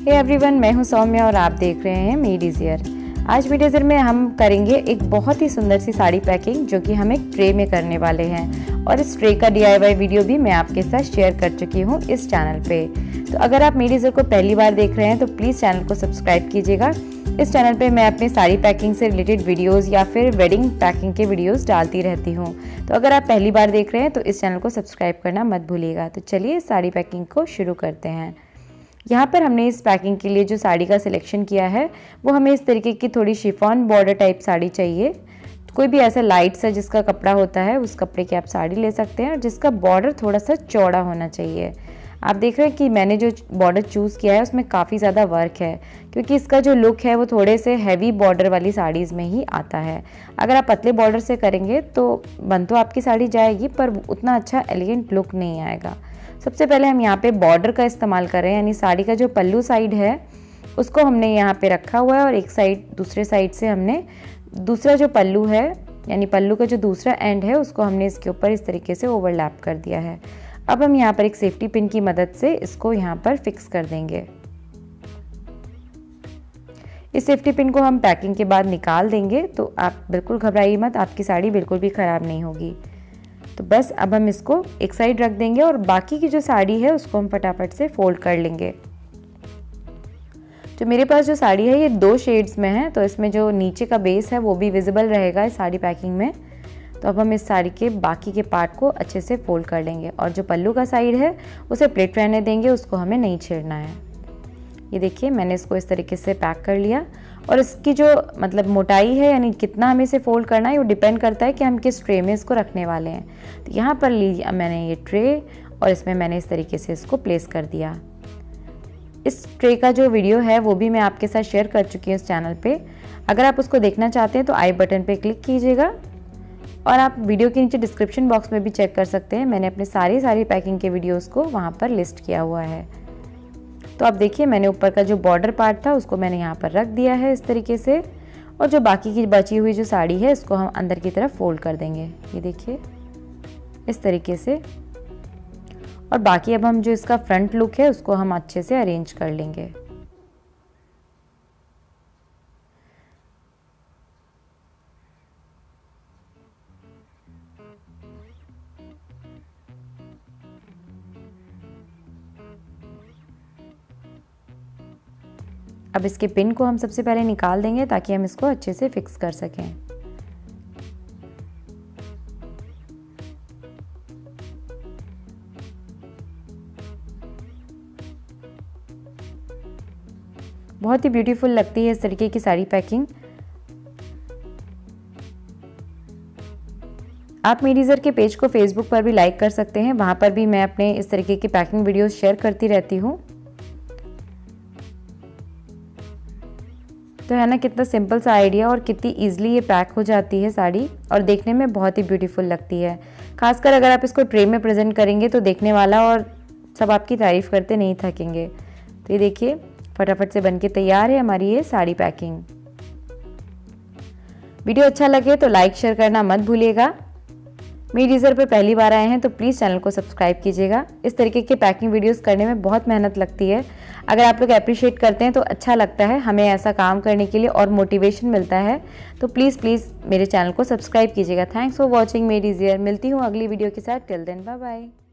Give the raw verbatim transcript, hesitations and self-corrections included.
Hey everyone, मैं हूं सौम्या और आप देख रहे हैं मेड इजियर। आज मेड इजियर में हम करेंगे एक बहुत ही सुंदर सी साड़ी पैकिंग जो कि हम एक ट्रे में करने वाले हैं और इस ट्रे का डी आई वाई वीडियो भी मैं आपके साथ शेयर कर चुकी हूं इस चैनल पे। तो अगर आप मेड इजियर को पहली बार देख रहे हैं तो प्लीज़ चैनल को सब्सक्राइब कीजिएगा। इस चैनल पे मैं अपनी साड़ी पैकिंग से रिलेटेड वीडियोस या फिर वेडिंग पैकिंग के वीडियोस डालती रहती हूँ। तो अगर आप पहली बार देख रहे हैं तो इस चैनल को सब्सक्राइब करना मत भूलिएगा। तो चलिए इस साड़ी पैकिंग को शुरू करते हैं। यहाँ पर हमने इस पैकिंग के लिए जो साड़ी का सिलेक्शन किया है वो हमें इस तरीके की थोड़ी शिफॉन बॉर्डर टाइप साड़ी चाहिए। कोई भी ऐसा लाइट सा जिसका कपड़ा होता है उस कपड़े की आप साड़ी ले सकते हैं और जिसका बॉर्डर थोड़ा सा चौड़ा होना चाहिए। आप देख रहे हैं कि मैंने जो बॉर्डर चूज़ किया है उसमें काफ़ी ज़्यादा वर्क है क्योंकि इसका जो लुक है वो थोड़े से हैवी बॉर्डर वाली साड़ीज़ में ही आता है। अगर आप पतले बॉर्डर से करेंगे तो बन तो आपकी साड़ी जाएगी पर उतना अच्छा एलिगेंट लुक नहीं आएगा। सबसे पहले हम यहाँ पे बॉर्डर का इस्तेमाल कर रहे हैं, यानी साड़ी का जो पल्लू साइड है उसको हमने यहाँ पे रखा हुआ है और एक साइड दूसरे साइड से हमने दूसरा जो पल्लू है यानी पल्लू का जो दूसरा एंड है उसको हमने इसके ऊपर इस तरीके से ओवरलैप कर दिया है। अब हम यहाँ पर एक सेफ्टी पिन की मदद से इसको यहाँ पर फिक्स कर देंगे। इस सेफ्टी पिन को हम पैकिंग के बाद निकाल देंगे, तो आप बिल्कुल घबराइए मत, आपकी साड़ी बिल्कुल भी ख़राब नहीं होगी। तो बस अब हम इसको एक साइड रख देंगे और बाकी की जो साड़ी है उसको हम फटाफट से फोल्ड कर लेंगे। जो मेरे पास जो साड़ी है ये दो शेड्स में है, तो इसमें जो नीचे का बेस है वो भी विजिबल रहेगा इस साड़ी पैकिंग में। तो अब हम इस साड़ी के बाकी के पार्ट को अच्छे से फोल्ड कर लेंगे और जो पल्लू का साइड है उसे प्लेट रहने देंगे, उसको हमें नहीं छेड़ना है। ये देखिए मैंने इसको इस तरीके से पैक कर लिया और इसकी जो मतलब मोटाई है यानी कितना हमें इसे फोल्ड करना है वो डिपेंड करता है कि हम किस ट्रे में इसको रखने वाले हैं। तो यहाँ पर लीजिए मैंने ये ट्रे और इसमें मैंने इस तरीके से इसको प्लेस कर दिया। इस ट्रे का जो वीडियो है वो भी मैं आपके साथ शेयर कर चुकी हूँ इस चैनल पे। अगर आप उसको देखना चाहते हैं तो आई बटन पे क्लिक कीजिएगा और आप वीडियो के नीचे डिस्क्रिप्शन बॉक्स में भी चेक कर सकते हैं। मैंने अपने सारी सारी पैकिंग के वीडियोस को वहाँ पर लिस्ट किया हुआ है। तो आप देखिए मैंने ऊपर का जो बॉर्डर पार्ट था उसको मैंने यहाँ पर रख दिया है इस तरीके से और जो बाकी की बची हुई जो साड़ी है इसको हम अंदर की तरफ फोल्ड कर देंगे। ये देखिए इस तरीके से। और बाकी अब हम जो इसका फ्रंट लुक है उसको हम अच्छे से अरेंज कर लेंगे। अब इसके पिन को हम सबसे पहले निकाल देंगे ताकि हम इसको अच्छे से फिक्स कर सकें। बहुत ही ब्यूटीफुल लगती है इस तरीके की साड़ी पैकिंग। आप मेड इजियर के पेज को फेसबुक पर भी लाइक कर सकते हैं, वहाँ पर भी मैं अपने इस तरीके की पैकिंग वीडियोस शेयर करती रहती हूँ। तो है ना कितना सिंपल सा आइडिया और कितनी इजीली ये पैक हो जाती है साड़ी और देखने में बहुत ही ब्यूटीफुल लगती है। खासकर अगर आप इसको ट्रे में प्रेजेंट करेंगे तो देखने वाला और सब आपकी तारीफ़ करते नहीं थकेंगे। तो ये देखिए फटाफट से बनके तैयार है हमारी ये साड़ी पैकिंग। वीडियो अच्छा लगे तो लाइक शेयर करना मत भूलिएगा। मेड इजियर पर पहली बार आए हैं तो प्लीज़ चैनल को सब्सक्राइब कीजिएगा। इस तरीके के पैकिंग वीडियोस करने में बहुत मेहनत लगती है। अगर आप लोग अप्रिशिएट करते हैं तो अच्छा लगता है, हमें ऐसा काम करने के लिए और मोटिवेशन मिलता है। तो प्लीज़ प्लीज़ मेरे चैनल को सब्सक्राइब कीजिएगा। Thanks for watching made easier. मिलती हूँ अगली वीडियो के साथ। Till then bye bye.